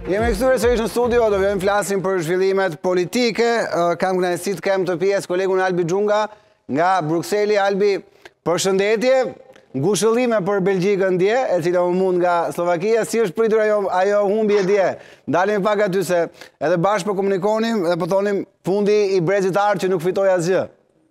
Jemi kthyer sërish në studio, do vjen flasim për zhvillimet politike. Kam kënaqësi të kem të pjesë kolegun Albi Xhunga nga Brukseli. Albi, përshëndetje. Ngushëllime për Belgjikën dje, e cila u mund nga Slovakia. Si është pritur ajo humbje dje? Dalim pak aty se edhe bashkë po komunikonim dhe po thonim fundi i brezit art që nuk fitoi asgjë.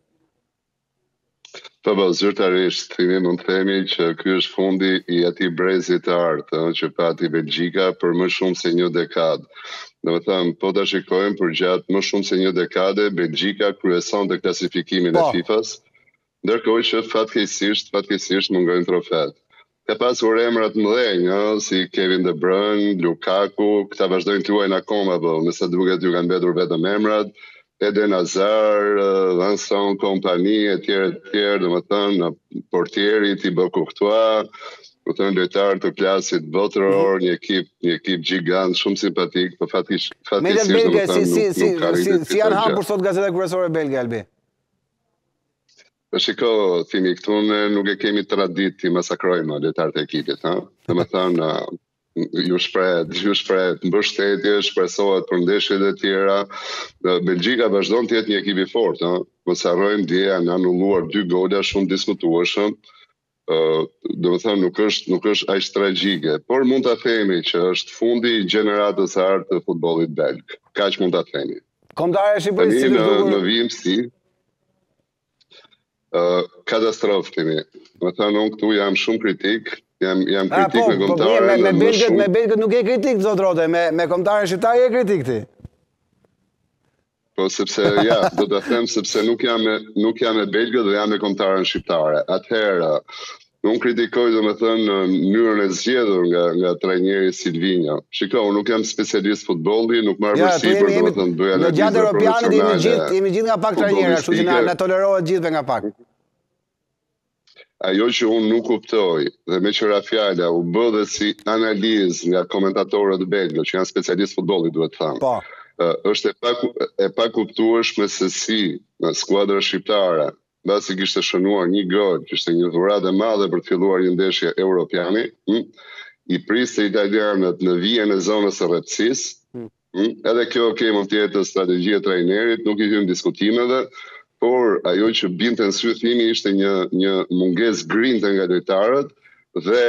Po, zyrtarisht, mund të themi që ky është fundi i atij brezit të artë që pati Belgjika për më shumë se një dekadë. Domethënë, po ta shikojmë për gjatë më shumë se një dekade, Belgjika kryeson të klasifikimin e FIFA-s, ndërkohë që fatkeqësisht mungojnë trofet. Ka pasur emra të mëdhenj, si Kevin De Bruyne, Lukaku, këta vazhdojnë të luajnë akoma, po me sa duket ju kanë mbetur vetëm emrat. Eden Hazard, Vincent Kompany, etj, domethënë portieri Thibaut Courtois, domethënë lojtar të klasit botëror, një ekip gjigant, shumë simpatik, por fatkeqësisht si janë hapur sot gazetat kryesore belge, Albi? Shiko, thimi, këtu ne nuk e kemi tradit të masakrojmë lojtarët e ekipit, domethënë ju shprehet mbështetje, shpresohet për ndeshjet e tjera. Belgjika vazhdon të jetë një ekip i fortë, mos harrojmë dje janë anulluar 2 gola shumë diskutueshëm. Domethënë nuk është aq tragjike, por mund ta themi që është fundi i gjeneratës së artë të futbollit belg. Kaq mund ta themi. Kombëtarja e Shqipërisë në vimësi katastrofë themi. Domethënë unë këtu jam shumë kritik. Jam kritik me kombëtarën. Me belgët nuk e kritik, zot Rote, me kombëtarën shqiptar e kritik ti. Po sepse do ta them sepse nuk jam me belgët dhe jam me kombëtarën shqiptare. Atëherë unë kritikoj domethënë mënyrën e zgjedhur nga trajneri Silvinho. Shiko, unë nuk jam specialist futbolli, nuk marr përsipër domethënë bëj analizë. Në gjatë europianit jemi gjithë nga pak trajnerë, kështu që na tolerohet gjithëve nga pak. Ajo që unë nuk kuptoj, dhe me qëra fjalla, u bë dhe si analizë nga komentatorët belgë, që janë specialist futbolli, duhet thamë, është e pa kuptueshme se si në skuadra shqiptare, basi kishte shënuar një gol, kishte një dhuratë e madhe për të filluar një ndeshje europiani, i priste italianët në vijën e zonës së rreptësisë, edhe kjo mund të jetë strategjia e trajnerit, nuk i hyn diskutimeve, por ajo që binte në sy thimi ishte një mungesë grinte nga lojtarët dhe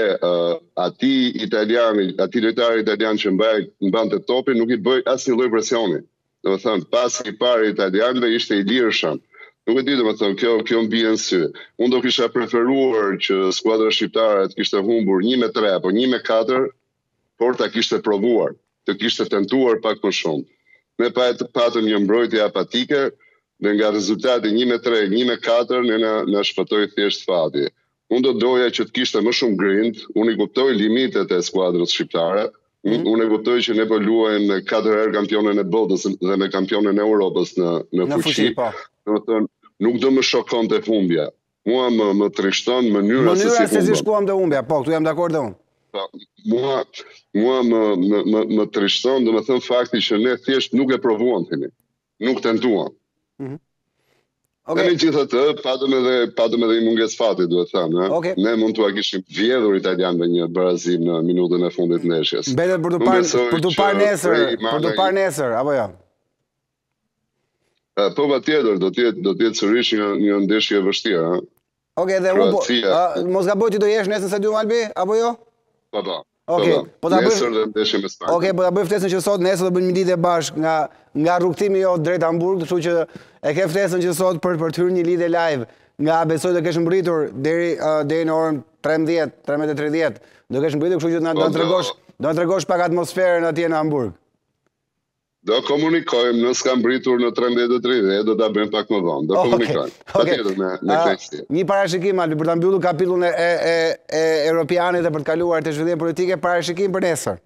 ati lojtari italian që mbante topin nuk i bëj asnjë lloj presioni. Domethënë, pasi i parë italianëve ishte i lirshëm. Nuk e di, domethënë, kjo mbi në sy. Unë do kisha preferuar që skuadra shqiptare të kishte humbur 1-3 apo 1-4, por ta kishte provuar, të kishte tentuar pak më shumë. Ne patëm një mbrojtje apatike, dhe nga rezultati 1-3, 1-4, ne na shpëtoi thjesht fati. Unë do doja që të kishte më shumë grind, unë i kuptoj limitet e skuadrës shqiptare, unë e kuptoj që ne po luajmë me 4 herë kampionën e botës dhe me kampionën e Europës në fuqi. Nuk do më shokon të humbja. Mua më trishton mënyra se si shkuam të humbja, po, këtu jam dakord dhe unë. Mua më trishton, do më thënë fakti që ne thjesht nuk e provuam, nuk tentuam. Ne gjithatë, patëm edhe i munges fati, duhet thënë. Ne mund t'ua kishim vjedhur italianëve një barazim në minutën e fundit ndeshjes. Mbetet për t'u parë nesër, apo jo? Po patjetër, do t'jetë sërish një ndeshje e vështirë. Okej, dhe unë mos gaboj ti do jesh nesër në stadium Albi, apo jo? Po. Nesër dhe ndeshje me Spanjën. Okej, po ta bëj ftesën që sot nesër do bëjmë një lidhje bashkë nga rrugtimi jo drejt Hamburg, kështu që e ke ftesën që sot për të hyrë një lidhje live nga besoj do kesh mbritur deri në orën 13:30. Do kesh mbritur, kështu që do na tregosh pak atmosferën atje në Hamburg. Do komunikojmë, nësë kam britur në 13:30, do ta bëjmë pak më vonë. Do komunikojmë. Patjetër me kënaqësi. Një parashikim Albi për ta mbyllur kapitullin e europianit dhe për të kaluar te zhvillimit politike, parashikim për nesër.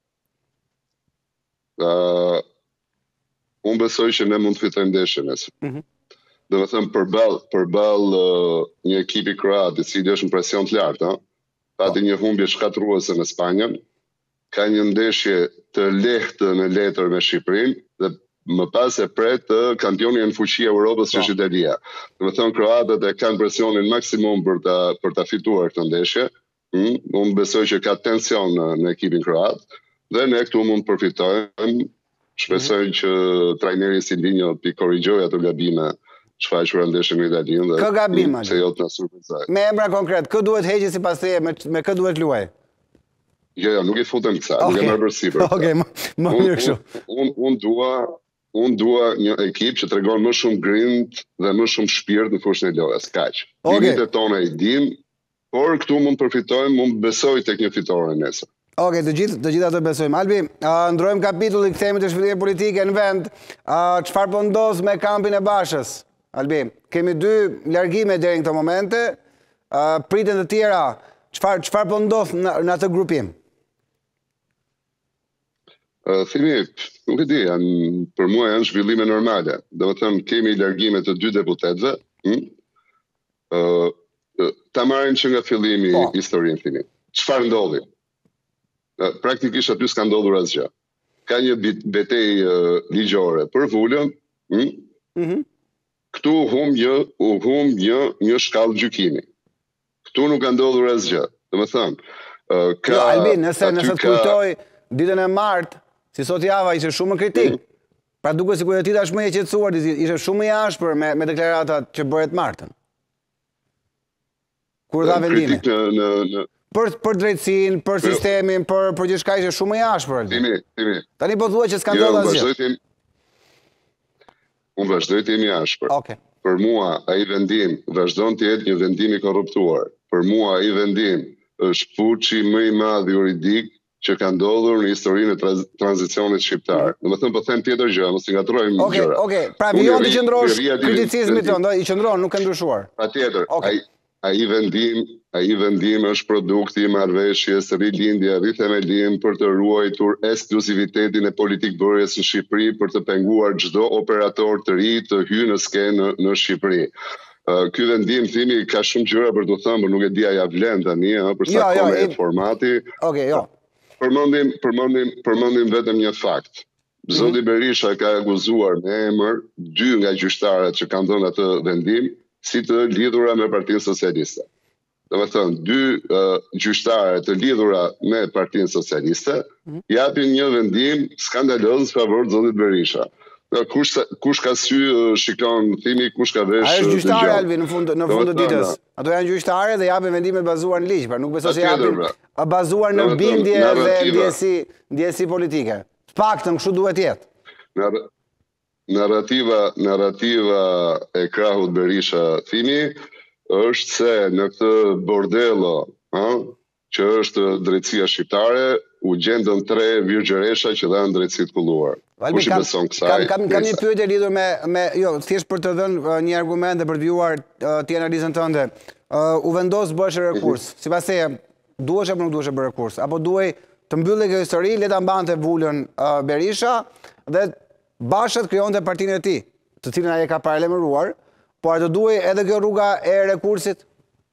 Unë besoj që ne mund të fitojmë ndeshjen nesër. Domethënë përballë një ekipi kroat i cili është në presion të lartë, pati një humbje shkatruese në Spanjën, ka një ndeshje të lehtë në letër me Shqipërinë dhe më pas e pret kampionin në fuqi e Europës që është Italia. Domethënë kroatët e kanë presionin maksimum për ta fituar këtë ndeshje. Unë besoj që ka tension në ekipin kroat. Dhe ne këtu mund përfitojmë. Shpresoj që trajneri Silvinho t'i korrigjojë ato gabime shfaqura ndeshjen me Italinë. Kë gabim, se jo t'na surprizoj. Me emra konkret, kë duhet heqë sipas teje, me kë duhet luaj? Jo, nuk i futem kësa, nuk e marrë për sipër. Okej, më mirë kështu. Unë dua një ekip që tregon më shumë grind dhe më shumë shpirt në fushën e lojës, kaq. Limitet tona i dim, por këtu mund përfitojmë, mund besoj tek një fitore nesër. Okej, të gjithë ato besojmë. Albi, ndrojmë kapitulli, kthehemi te shpëtimit politike në vend. Çfarë po ndodh me kampin e Bashës? Albi, kemi 2 largime deri në këto momente. Priten të tjera. Çfarë po ndodh në atë grupim? Thimi, nuk e di, për mua janë zhvillime normale. Do të thënë, kemi largime të 2 deputetëve. Ta marrin që nga fillimi historinë, Thimi. Çfarë ndodhi? Praktikisht aty s'ka ndodhur asgjë. Ka një betejë ligjore për vulën. Këtu u hum një shkallë gjykimi. Këtu nuk ka ndodhur asgjë. Domethënë, jo, Albin, nëse të kujtoj ditën e martë, si sot java ishte shumë kritik. Pra duke sikur ti tashmë je qetësuar, ishte shumë i ashpër me deklaratat që bëhet martën. Kur dha vendime. Për drejtësinë, për sistemin, për gjithçka ishte shumë i ashpër. Timi. Tani po thua që s'ka ndodhur asgjë. Unë vazhdoj të jemi ashpër. Okej. Për mua ai vendim vazhdon të jetë një vendim i korruptuar. Për mua ai vendim është fuçi më i madh juridik që ka ndodhur në historinë e tranzicionit shqiptar. Domethënë po them tjetër gjë, mos i ngatrojmë gjëra. Okej. Pra vijon të qëndrosh kriticizmit tënd, i qëndron, nuk e ndryshuar. Patjetër. Ai vendim është produkti i marrëveshjes rilindje, rithemelim për të ruajtur ekskluzivitetin e politikbërjes në Shqipëri për të penguar çdo operator të ri të hyjë në skenë në Shqipëri. Ky vendim, Thimi, ka shumë gjëra për të thënë, por nuk e di a ja vlen tani, për sa kohë formati. Okej, jo. Përmendim vetëm një fakt. Zoti Berisha ka akuzuar me emër 2 nga gjyqtarët që kanë dhënë atë vendim si të lidhura me Partinë Socialiste. Domethënë, 2 gjyqtarë të lidhura me Partinë Socialiste japin një vendim skandaloz favor zotit Berisha. Kush ka sy shikon, Thimi, kush ka vesh. A është gjyqtarë, Albi, në fund të ditës. Ato janë gjyqtarë dhe japin vendimet bazuar në ligj, pra nuk besoj se japin bazuar në bindje dhe ndjesi politike. Paktën kështu duhet jetë. Narrativa e krahut Berisha, Thimi, është se në këtë bordello, që është drejtësia shqiptare, u gjendën 3 virgjëresha që dhanë drejtësi të kulluar. Kush i beson kësaj? Kam një pyetje lidhur me jo, thjesht për të dhënë një argument dhe për të vijuar ti analizën tënde. U vendos bësh rekurs. Sipas teje, duhesh apo nuk duhesh bërë rekurs? Apo duhej të mbyllë kjo histori, le ta mbante vulën Berisha dhe Bashët krijonte partinë e tij, të cilën ai e ka paralajmëruar, por atë duhej edhe kjo rruga e rekursit?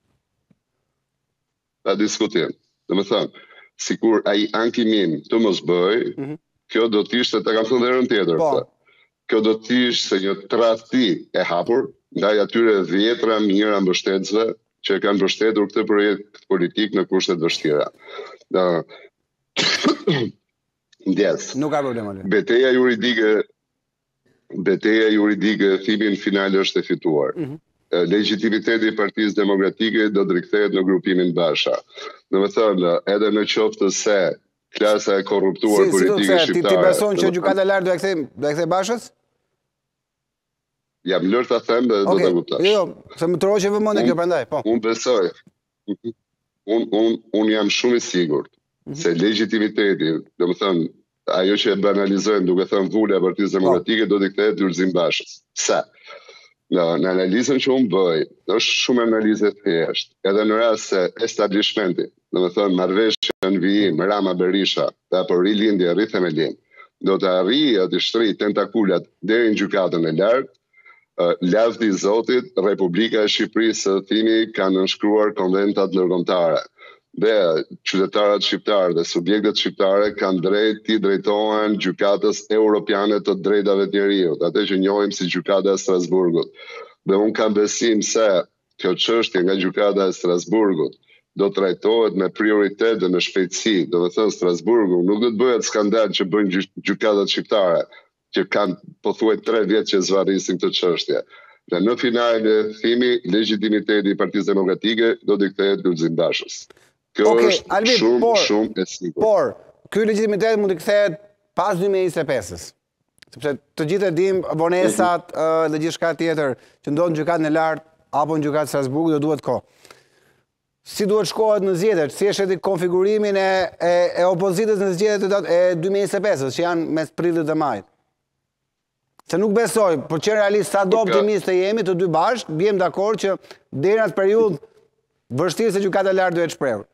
Ta diskutim. Domethënë, sikur ai ankimin të mos bëj, kjo do të ishte, ta kam thënë herën tjetër. Kjo do të ishte një tradhti e hapur ndaj atyre 10 mijëra mbështetësve që kanë mbështetur këtë projekt politik në kushte të vështira. Ndjes. Nuk ka problem. Betejë juridike Thimi në final është e fituar. Legitimiteti i Partisë Demokratike do të rikthehet në grupimin Basha. Domethënë, edhe në qoftë se klasa e korruptuar politike shqiptare. Ti beson që gjykata e lartë do e kthej Bashës? Jam lërë ta them dhe do ta kuptosh. Jo, se më troqe vëmendje kjo prandaj, po. Unë besoj. Unë jam shumë i sigurt se legitimiteti, domethënë, ajo që e banalizojnë duke thënë vula e Partisë Demokratike do të kthehet Lulzim Bashës. Sa? Në analizën që unë bëj, është shumë analizë e thjeshtë, edhe në rast se establishmenti, domethënë marrëveshja në vijim Rama Berisha, apo rilindje rithemelim, do të arrijë të shtrijë tentakulat deri në gjykatën e lartë, lavdi i Zotit, Republika e Shqipërisë Thimi ka nënshkruar konventat ndërkombëtare. Dhe qytetarët shqiptarë dhe subjektet shqiptare kanë drejt t'i drejtohen gjykatës europiane të drejtave të njeriut, atë që njohim si gjykata e Strasburgut. Dhe unë kam besim se kjo çështje nga gjykata e Strasburgut do të trajtohet me prioritet dhe me shpejtësi. Do të thënë Strasburgu nuk do të bëhet skandal që bëjnë gjykatat shqiptare, që kanë pothuaj 3 vjet që zvarrisin këtë çështje. Dhe në finale, thimi, legitimiteti i Partisë Demokratike do të kthehet Lulzim Bashës. Kjo është shumë e sigurt. Por, ky legitimitet mund të kthehet pas 2025-s. Sepse të gjithë e dim vonesat dhe gjithçka tjetër që ndodh në gjykatën e lartë apo në gjykatë Strasburgu do duhet kohë. Si duhet shkohet në zgjedhjet? Si është konfigurimin e opozitës në zgjedhjet e 2025-s, që janë mes prillit dhe majit? Se nuk besoj, për që realisht sa do optimist të jemi të dy bashkë, bjem dakord që deri në atë periudhë vështirë se gjykata e lartë duhet shprehur.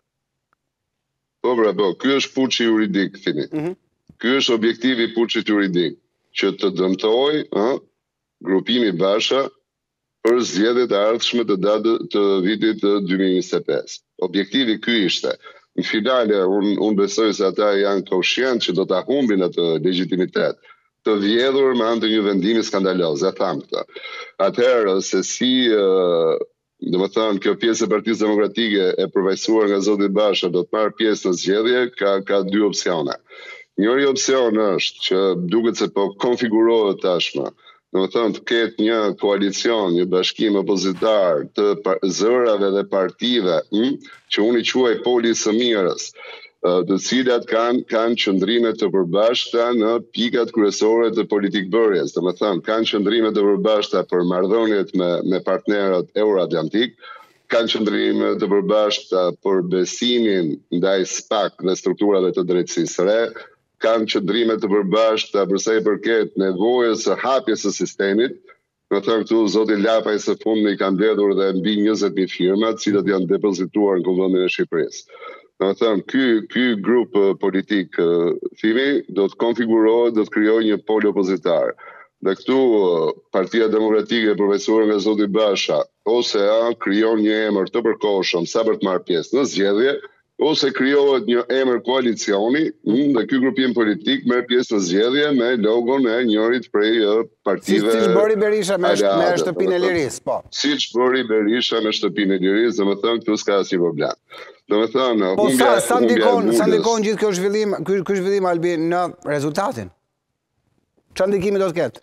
Po, ky është fuqi juridik, thini. Ky është objektivi i fuqit juridik, që të dëmtoj grupimi Basha për zgjedhjet e ardhshme të vitit 2025. Objektivi ky ishte. Në finale, unë besoj se ata janë koshient që do ta humbin atë legitimitet, të vjedhur me anë të një vendimi skandaloz, e tham këtë. Atëherë, se si do të thënë, kjo pjesë e Partisë Demokratike e përfaqësuar nga zoti Basha do të marrë pjesë në zgjedhje, ka 2 opsione. Njëri opsion është që duket se po konfigurohet tashmë, do të thënë të ketë një koalicion, një bashkim opozitar të zërave dhe partive, që unë i quaj poli së mirës, të cilat kanë qëndrime të përbashkëta në pikat kryesore të politikbërjes. Do të thënë, kanë qëndrime të përbashkëta për marrëdhëniet me partnerët euroatlantik, kanë qëndrime të përbashkëta për besimin ndaj SPAK dhe strukturave të drejtësisë së re, kanë qëndrime të përbashkëta për sa i përket nevojës së hapjes së sistemit. Do të thënë, këtu zoti Lapaj së fundmi kanë mbledhur dhe mbi 20.000 firma, të cilat janë depozituar në Kuvendin e Shqipërisë. Do të thënë, ky grup politik thimi do të konfigurohet, do të krijojë një pol opozitar. Dhe këtu Partia Demokratike përfaqësuar nga zoti Basha ose krijon një emër të përkohshëm sa për të marrë pjesë në zgjedhje, ose krijohet një emër koalicioni dhe ky grupim politik merr pjesë në zgjedhje me logon e njërit prej partive. Siç bëri Berisha me Shtëpinë e Lirisë, po. Siç bëri Berisha me Shtëpinë e Lirisë, domethënë këtu s'ka asnjë problem. Domethënë, po sa ndikon gjithë ky zhvillim Albi në rezultatin? Çfarë ndikimi do të ketë?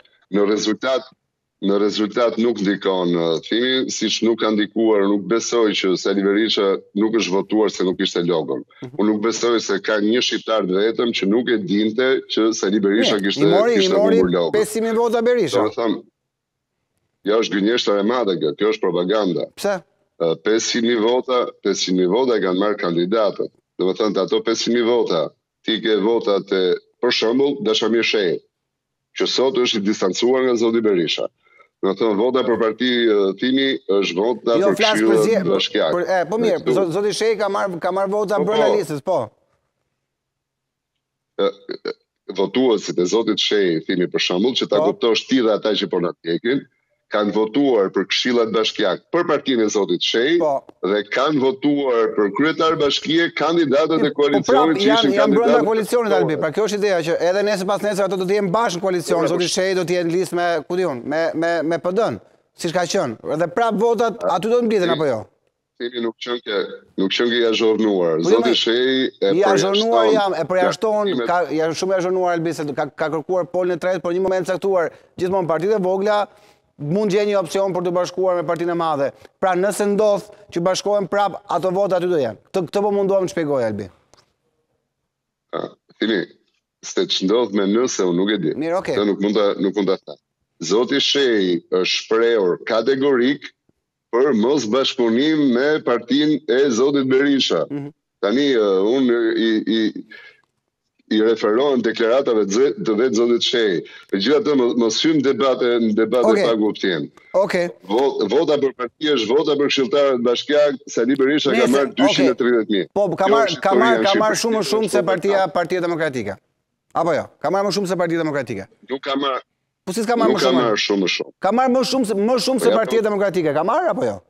Në rezultat nuk ndikon, thimi, siç nuk ka ndikuar, nuk besoj që Sali Berisha nuk është votuar se nuk ishte logon. Unë nuk besoj se ka një shqiptar vetëm që nuk e dinte që Sali Berisha kishte humbur logon. 500.000 vota Berisha. Jo, është gënjeshtër e madhe kjo, kjo është propaganda. Pse? 500.000 vota kanë marrë kandidatët. Do të thënë, ato 500.000 vota, ti ke votat e, për shembull, Dashamir Shehi, që sot është i distancuar nga zoti Berisha. Do të thënë, vota për parti thimi është vota për Këshillin Bashkiak. Po mirë, zoti Shehi ka marrë vota brenda listës, po. Votuesit e zotit Shehi, thimi për shembull, që ta kuptosh ti dhe ata që po na ndjekin, kanë votuar për Këshillat Bashkiak për partinë e zotit Shehi dhe kanë votuar për kryetar bashkie kandidatët e koalicionit që ishin kandidatë. Janë brenda koalicionit, Albi. Pra kjo është ideja që edhe nesër pas nesër ato do të jenë bashkë në koalicion, zoti Shehi do të jenë listë me, ku diun, me PD-n, siç ka qenë. Dhe prap votat aty do të mblidhen apo jo? Nuk qenë ke jazhornuar. Zoti Shehi e jam, e përjashton, janë shumë jazhornuar Albi se ka kërkuar polin e tretë, por një moment caktuar gjithmonë partitë e vogla mund gjejnë një opcion për të bashkuar me partinë e madhe. Pra nëse ndodh që bashkohen prap, ato vota aty do janë. Këtë po munduam të shpjegoj, Albi. Thimi, se që ndodh me nëse, unë nuk e di. Mirë, okay. Nuk mund të thënë. Zoti Shehi është shprehur kategorik për mos bashkëpunim me partinë e zotit Berisha. Tani, unë i referohen deklaratave të vetë zotit Shehi. E gjitha të mos hymë debate pa kuptim. Vota për parti është vota për këshilltarët bashkiak, Sali Berisha ka marrë 230.000. Po, ka marrë shumë se Partia Demokratike. Apo jo? Ka marrë më shumë se Partia Demokratike. Nuk ka marrë. Po si s'ka marrë më shumë? Nuk ka marrë shumë. Ka marrë më shumë se Partia Demokratike. Ka marrë apo jo?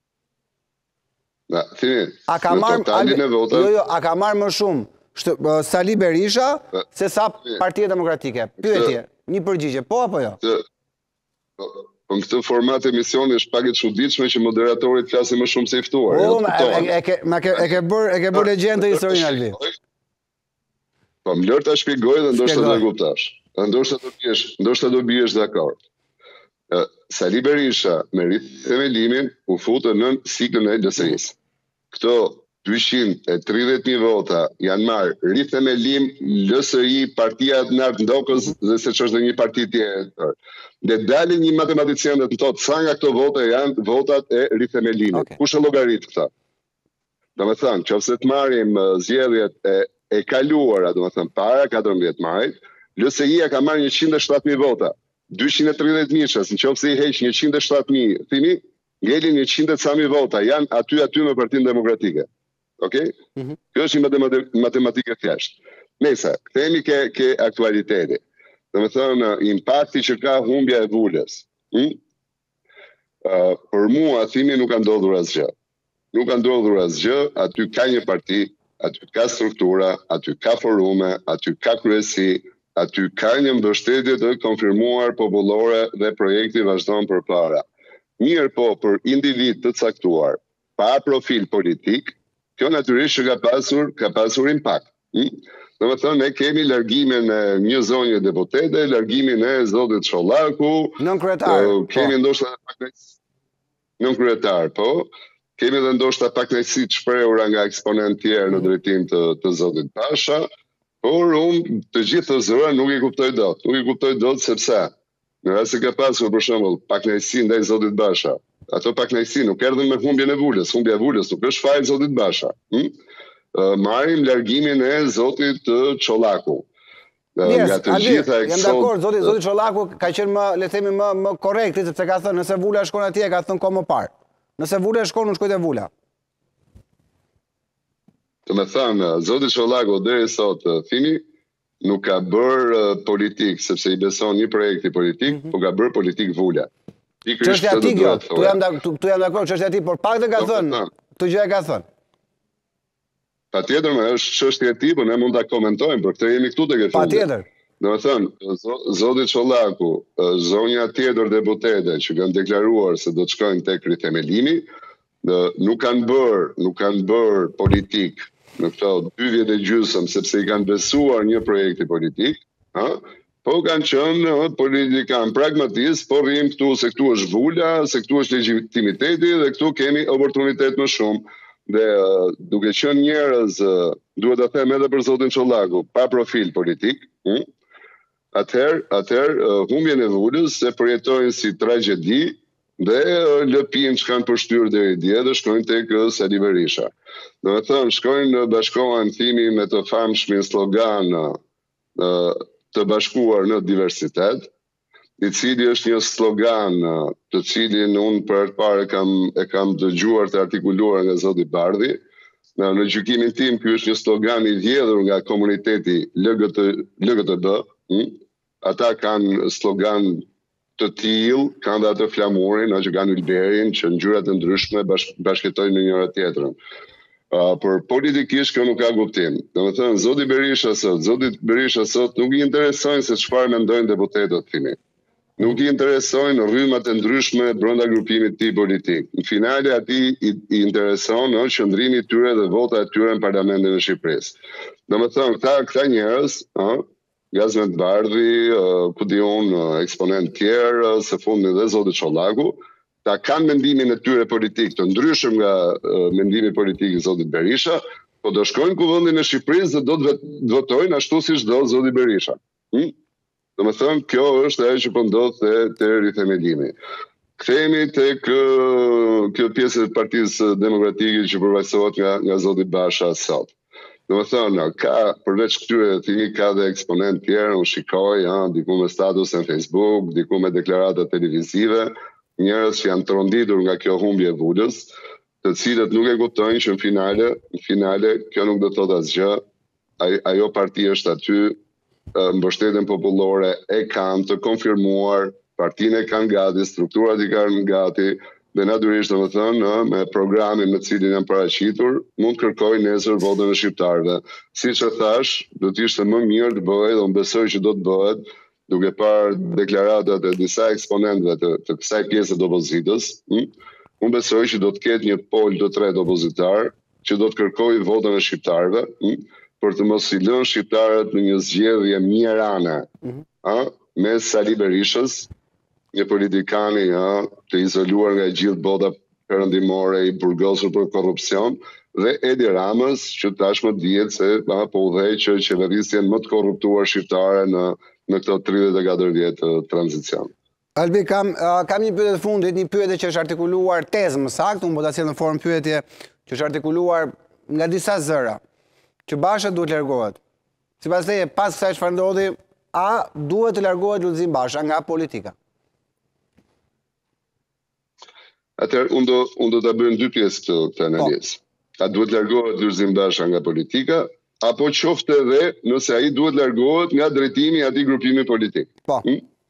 A ka marrë më shumë Sali Berisha se sa Partia Demokratike? Pyetje, një përgjigje, po apo jo? Në këtë format emisioni është pak e çuditshme që moderatorit flasin më shumë se i ftuar. E ke bërë legjendë historinë, Albi. Po më lër ta shpjegoj dhe ndoshta do e kuptosh. Ndoshta do biesh dakord. Sali Berisha me rithemelimin u futën në siklën e LSI-s. Këto 230.000 vota janë marrë rithemelim LSI, partia e Nart Ndokës dhe se që është dhe një parti tjetër. Dhe dalin një matematicien dhe të thotë sa nga këto vota janë votat e rithemelimit. Kush e llogarit këta? Do me thënë, nëse të marrim zgjedhjet e kaluara, do me thënë para 14 majit, LSI-ja ka marrë 107.000 vota. 230.000, nëse i heq 107.000, thini, ngelin 100.000 vota, janë aty me Partinë Demokratike. Okej? Kjo është një matematikë thjesht. Nëse, kthehemi ke aktualiteti. Do me thënë, impakti që ka humbja e Vulës. Për mua, thimi nuk ka ndodhur asgjë. Nuk ka ndodhur asgjë, aty ka një parti, aty ka struktura, aty ka forume, aty ka kryesi, aty ka një mbështetje të konfirmuar popullore dhe projekti vazhdon përpara. Mirë po, për individ të caktuar, pa profil politik, kjo natyrisht që ka pasur impakt. Do me thënë, ne kemi largimin e një zonje deputete, largimin e zotit Çollaku, nën kryetar. Kemi ndoshta nën kryetar, po. Kemi dhe ndoshta pak nëjësi të shprehura nga eksponent tjerë në drejtim të zotit Pasha, por unë të gjithë të zëra nuk i kuptoj dot. Nuk i kuptoj dot sepse në rast se ka pasur për shembull pak nëjësi ndaj zotit Basha. Ato pak nëjësi nuk erdhën me humbjen e Vulës. Humbja e Vulës nuk është fajin zotit Basha. Marrim largimin e zotit Çollaku. Jam dakord, zoti Çollaku ka qenë më, le të themi, më korrekt, sepse ka thënë nëse Vula shkon atje, ka thënë kohë më parë. Nëse Vula shkon, unë shkoj te Vula. Të me thënë, zoti Çollaku deri sot thini nuk ka bërë politik, sepse i beson një projekti politik, po ka bërë politik Vula. Çështja e tij, tu jam dakord, çështja e tij, por paktën ka thënë, këtë gjë e ka thënë. Patjetër, është çështja e tij, por ne mund ta komentojmë, por këtë jemi këtu tek e fundit. Patjetër. Do të thënë, zoti Çollaku, zonja tjetër deputete që kanë deklaruar se do të shkojnë tek rithemelimi, nuk kanë bërë politik në këto 2 vjet e gjysmë sepse i kanë besuar një projekti politik, po kanë qenë politikan pragmatist, po rrim këtu se këtu është Vula, se këtu është legitimiteti dhe këtu kemi oportunitet më shumë. Dhe duke qenë njerëz, duhet të them edhe për zotin Çollaku, pa profil politik, atëherë humbjen e Vulës se përjetojnë si tragjedi dhe lëpin që kanë përshtyr deri dje dhe shkojnë tek Sali Berisha. Do të thënë, shkojnë bashkohen thimi me të famshmin slogan të bashkuar në diversitet, i cili është një slogan të cilin unë për të parë e kam dëgjuar të artikuluar nga zoti Bardhi. Në gjykimin tim, ky është një slogan i vjedhur nga komuniteti LGTB. Ata kanë slogan të tillë, kanë dhe atë flamurin, që kanë Ylberin, që në ngjyra të ndryshme bashkëtojnë në njëra tjetrën. Por politikisht kjo nuk ka kuptim. Domethënë, zoti Berisha sot nuk i interesojnë se çfarë mendojnë deputetët thimi. Nuk i interesojnë rrymat e ndryshme brenda grupimit të tij politik. Në finale atij i intereson qëndrimi i tyre dhe vota e tyre në Parlamentin e Shqipërisë. Domethënë, këta njerëz, Gazmet Bardhi, ku di unë, eksponent tjerë, së fundi dhe zoti Çollaku, ta kanë mendimin e tyre politik të ndryshëm nga mendimi politik i zotit Berisha, po do shkojnë kuvendin e Shqipërisë dhe do të votojnë ashtu siç do zoti Berisha. Domethënë, kjo është ajo që po ndodh te rithemelimi. Kthehemi tek kjo pjesë e Partisë Demokratike që përfaqësohet nga zoti Basha sot. Domethënë, përveç këtyre thimi ka dhe eksponent tjerë, unë shikoj, diku me status në Facebook, diku me deklarata televizive, njerëz që janë tronditur nga kjo humbje e Vulës, të cilët nuk e kuptojnë që në finale kjo nuk do të thotë asgjë. Ajo parti është aty, mbështetjen popullore e kanë të konfirmuar, partinë e kanë gati, strukturat i kanë gati, dhe natyrisht domethënë me programin me cilin janë paraqitur, mund kërkojnë nesër votën e shqiptarëve. Siç e thash, do të ishte më mirë të bëhet, dhe unë besoj që do të bëhet, duke parë deklaratat e disa eksponentëve të kësaj pjese të opozitës, unë besoj që do të ketë një pol të tretë opozitar që do të kërkojë votën e shqiptarëve, për të mos i lënë shqiptarët në një zgjedhje mjerane, me Sali Berishës, një politikani të izoluar nga gjithë bota perëndimore, i burgosur për korrupsion, dhe Edi Ramës, që tashmë dihet se po udhëheq qeverisjen më të korruptuar shqiptare në këto 34 vjet të tranzicion. Albi, kam një pyetje të fundit, një pyetje që është artikuluar tezë më saktë, unë po ta sjell në formë pyetje që është artikuluar nga disa zëra, që Basha duhet largohet. Sipas teje, pas kësaj çfarë ndodhi, a duhet të largohet Lulzim Basha nga politika? Atëherë, unë do ta bëj në dy pjesë këtë analizë. A duhet largohet Lulzim Basha nga politika, apo qoftë edhe nëse ai duhet largohet nga drejtimi i atij grupimi politik. Po.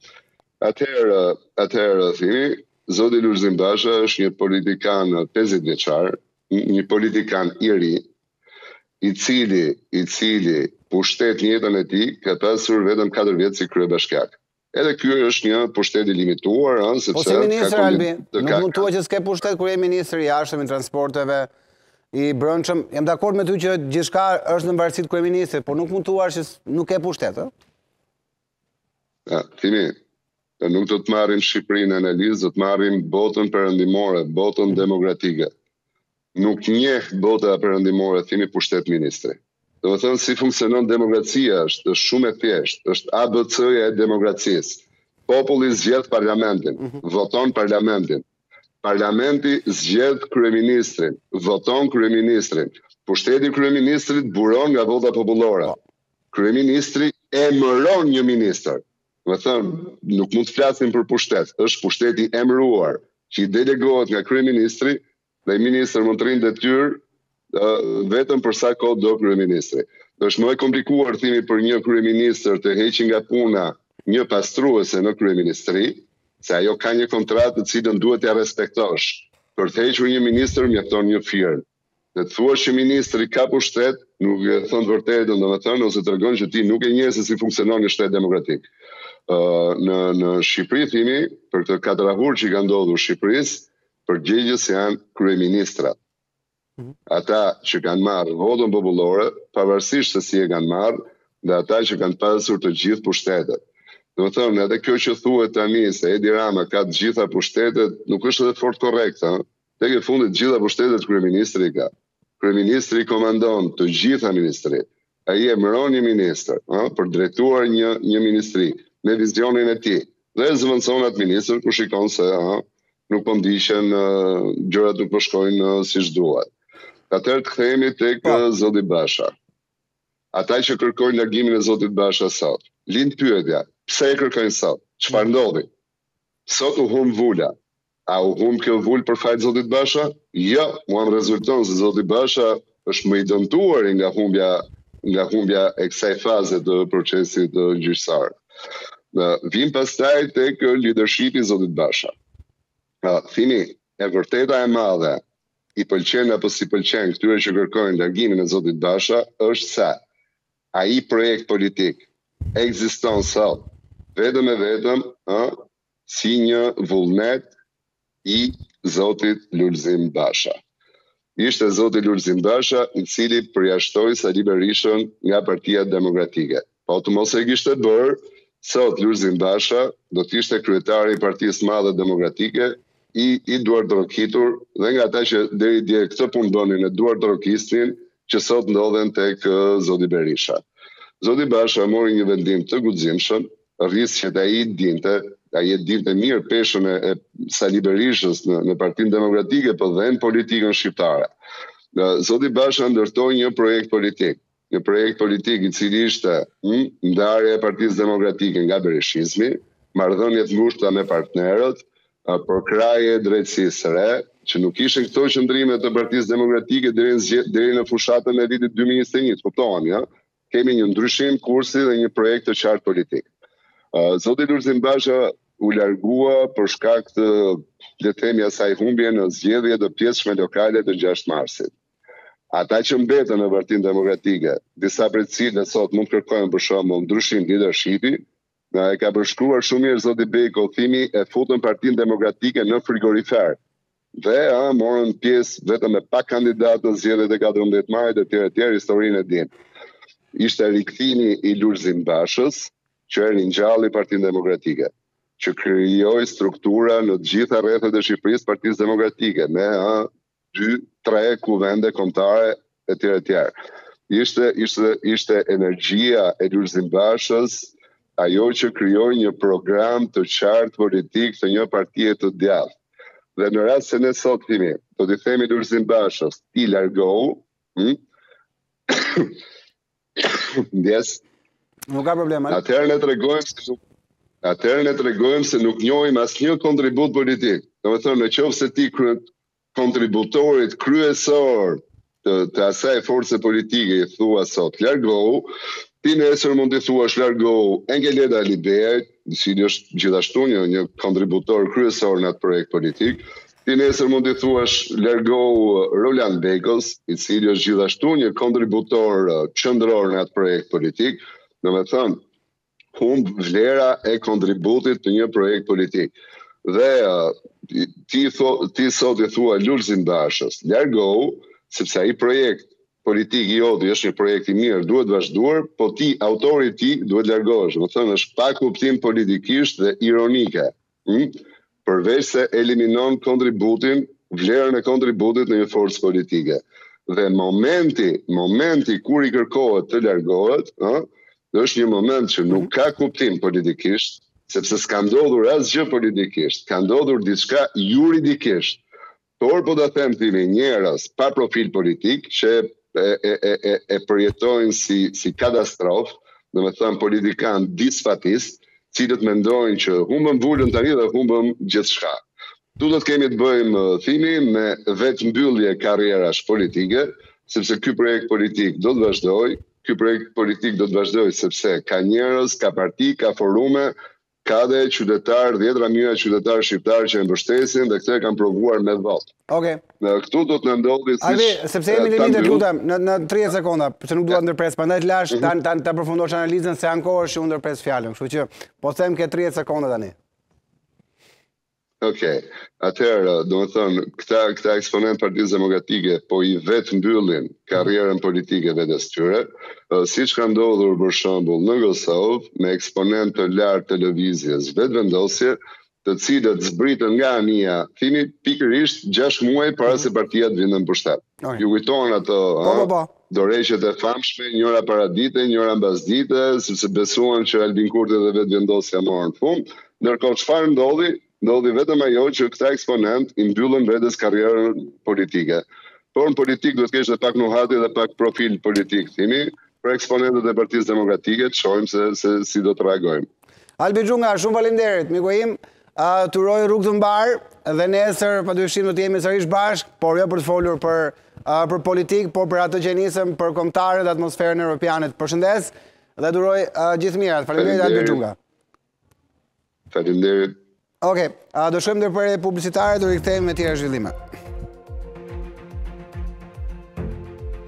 Atëherë, thimi, zoti Lulzim Basha është një politikan 50 vjeçar, një politikan i ri, i cili pushtet në jetën e tij ka pasur vetëm 4 vjet si kryebashkiak. Edhe ky është një pushtet i limituar, sepse po si ministër Albi, nuk mund thua që s'ke pushtet kur je ministër i jashtëm, i transporteve, i brendshëm. Jam dakord me ty që gjithçka është në varësi të kryeministrit, por nuk mund thua që nuk ke pushtet, ë? Thimi, nuk do të marrim Shqipërinë në analizë, do të marrim botën perëndimore, botën demokratike. Nuk njeh bota perëndimore thimi pushtet ministri. Do të thënë si funksionon demokracia, është shumë e thjeshtë, është ABC-ja e demokracisë. Populli zgjedh parlamentin, voton parlamentin. Parlamenti zgjedh kryeministrin, voton kryeministrin. Pushteti i kryeministrit buron nga vota popullore. Kryeministri emëron një ministër. Do të thënë, nuk mund të flasim për pushtet, është pushteti emëruar që i delegohet nga kryeministri dhe i ministër mund të rinë detyrë vetëm për sa kohë do kryeministri. Është më e komplikuar thimi për një kryeministër të heqë nga puna një pastruese në kryeministri, se ajo ka një kontratë të cilën duhet t'ia respektosh. Për të hequr një ministër mjafton një firmë. Dhe të thuash që ministri ka pushtet, nuk e thon të vërtetën, domethënë, ose tregon që ti nuk e njeh se si funksionon një shtet demokratik. Në Shqipëri thimi, për këtë katrahur që ka ndodhur Shqipërisë, përgjegjës janë kryeministrat. Ata që kanë marrë votën popullore, pavarësisht se si e kanë marrë, dhe ata që kanë pasur të gjithë pushtetet. Do të thonë, edhe kjo që thuhet tani se Edi Rama ka të gjitha pushtetet, nuk është edhe fort korrekt, Tek e fundit të gjitha pushtetet kryeministri ka. Kryeministri komandon të gjitha ministrit. Ai emëron një ministër, për drejtuar një ministri me vizionin e tij. Dhe zëvendëson atë ministër kur shikon se nuk po ndiqen, gjërat nuk po shkojnë siç duhet. Atëherë të kthehemi tek zoti Basha. Ata që kërkojnë largimin e zotit Basha sot, lind pyetja, pse e kërkojnë sot? Çfarë ndodhi? Sot u humb vula. A u humb kjo vulë për fajt zotit Basha? Jo, mua më rezulton se zoti Basha është më i dëmtuar nga humbja e kësaj faze të procesit gjyqësar. Vim pastaj tek leadershipi i zotit Basha. Thimi, e vërteta e madhe, i pëlqen apo si pëlqen këtyre që kërkojnë largimin e zotit Basha, është se ai projekt politik ekziston sot vetëm e vetëm si një vullnet i zotit Lulzim Basha. Ishte zoti Lulzim Basha i cili përjashtoi Sali Berishën nga Partia Demokratike. Po të mos e kishte bërë, sot Lulzim Basha do të ishte kryetari i Partisë Madhe Demokratike i duar të rokitur dhe nga ata që deri dje këtë punë bënin e duar të rokisnin që sot ndodhen tek zoti Berisha. Zoti Basha mori një vendim të guximshëm, rris që ai dinte mirë peshën e Sali Berishës në Partinë Demokratike, po dhe në politikën shqiptare. Zoti Basha ndërtoi një projekt politik i cili ishte ndarja e Partisë Demokratike nga berishizmi, marrëdhënie të ngushta me partnerët, përkraje drejtësisë së re, që nuk ishin këto qëndrime të Partisë Demokratike deri në fushatën e vitit 2021, kuptohemi, kemi një ndryshim kursi dhe një projekt të qartë politik. Zoti Lulzim Basha u largua për shkak të, le të themi, asaj humbje në zgjedhje të pjesëshme lokale të 6 marsit. Ata që mbetën në Partinë Demokratike, disa prej cilëve sot mund kërkojnë për shembull ndryshim leadershipi, E ka përshkruar shumë mirë zoti Beko, thimi e futën Partinë Demokratike në frigorifer. Dhe morën pjesë vetëm me pak kandidatë zgjedhjet e 14 majit etj, historinë e din. Ishte rikthimi i Lulzim Bashës, që ringjalli Partinë Demokratike, që krijoi struktura në të gjitha rrethet e Shqipërisë Partisë Demokratike, me 2-3 kuvende kombëtare etj. Ishte energjia e Lulzim Bashës, ajo që krijoi një program të qartë politik të një partie të djathtë. Dhe në rast se ne sot themi, do t'i themi Lulzim Bashës, ti largohu, ndjes. Nuk ka problem. Atëherë ne tregojmë se nuk njohim asnjë kontribut politik. Domethënë, nëse ti kontributorit kryesor të asaj force politike i thua sot largohu, ti nesër mund të thuash largohu Engeleda Aliberti, i cili është gjithashtu një kontributor kryesor në atë projekt politik. Ti nesër mund të thuash largohu Roland Bekos, i cili është gjithashtu një kontributor qendror në atë projekt politik. Domethënë, humb vlera e kontributit të një projekt politik. Dhe ti sot i thua Lulzim Bashës largohu, sepse ai projekt politik i joti është një projekt i mirë, duhet vazhduar, po ti, autori ti, duhet largohesh. Do të thënë, është pa kuptim politikisht dhe ironike. Përveç se eliminon kontributin, vlerën e kontributit në një forcë politike. Dhe momenti kur i kërkohet të largohet, është një moment që nuk ka kuptim politikisht, sepse s'ka ndodhur asgjë politikisht, ka ndodhur diçka juridikisht. Por po ta them thimi njerëz pa profil politik që e përjetojnë si katastrofë, domethënë politikan disfatist, cilët mendojnë që humbëm vulën tani dhe humbëm gjithçka. Tu do të kemi të bëjmë thimi me vetë mbyllje karrierash politike, sepse ky projekt politik do të vazhdojë, sepse ka njerëz, ka parti, ka forume, ka dhe qytetarë, 10 mijëra qytetarë shqiptarë që e mbështesin dhe këtë e kanë provuar me votë. Okej. Këtu do të ndodhi sepse jemi limitet, lutem, në 30 sekonda, që nuk duhet ndërpres, prandaj të lash ta përfundosh analizën se ankohesh që u ndërpres fjalën, kështu që po them ke 30 sekonda tani. Okej. Atëherë, domethënë, këta eksponent Partisë Demokratike po i vetë mbyllin karrierën politike vetes tyre, siç ka ndodhur për shembull në Kosovë me eksponent të lartë televizjes vetëvendosje, të cilët zbritën nga anija, thimi pikërisht 6 muaj para se partia të vinte në pushtet. Ju kujtohen ato dorëheqjet e famshme, njëra para dite, njëra mbas dite, sepse besuan që Albin Kurti dhe vetëvendosja morën fund. Ndërkohë çfarë ndodhi? Ndodhi vetëm ajo që këta eksponent i mbyllën vetes karrierën politike. Por në politik duhet kesh edhe pak nuhati dhe pak profil politik, thimi, për eksponentët e Partisë Demokratike, të shohim se si do të reagojmë. Albi Xhunga, shumë faleminderit, miku im. Të uroj rrugë të mbar dhe nesër padyshim do të jemi sërish bashkë, por jo për të folur për politikë, por për atë që nisëm për kombëtarët dhe atmosferën europiane. Përshëndes dhe të uroj gjithë mirat. Faleminderit Albi Xhunga. Faleminderit. Okej, do shkojmë ndërprerje publicitare, do rikthehemi me tjera zhvillime.